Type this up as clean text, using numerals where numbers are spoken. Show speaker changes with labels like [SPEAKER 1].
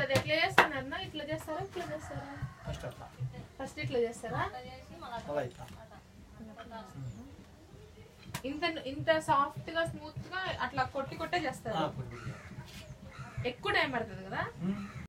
[SPEAKER 1] అది ఎట్లా చేస్తారన్నా? ఇట్లా చేస్తారా ఇట్లా చేస్తారా? ఫస్ట్ ఇట్లా చేస్తారా? ఇంత సాఫ్ట్ గా స్మూత్ గా అట్లా కొట్టే చేస్తారా? ఎక్కువ టైం పడుతుంది కదా.